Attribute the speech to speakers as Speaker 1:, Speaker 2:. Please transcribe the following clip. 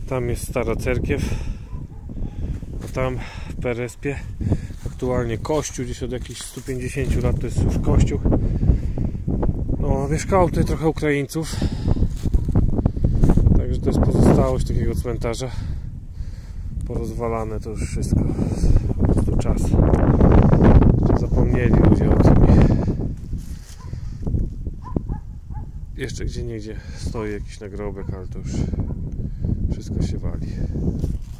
Speaker 1: Tam jest stara cerkiew, a tam w Perespie aktualnie kościół, gdzieś od jakichś 150 lat to jest już kościół. No, mieszkało tutaj trochę Ukraińców, także to jest pozostałość takiego cmentarza. Porozwalane to już wszystko, po prostu czas. Zapomnieli ludzie o tym. Jeszcze gdzieniegdzie stoi jakiś nagrobek, ale to już wszystko się wali.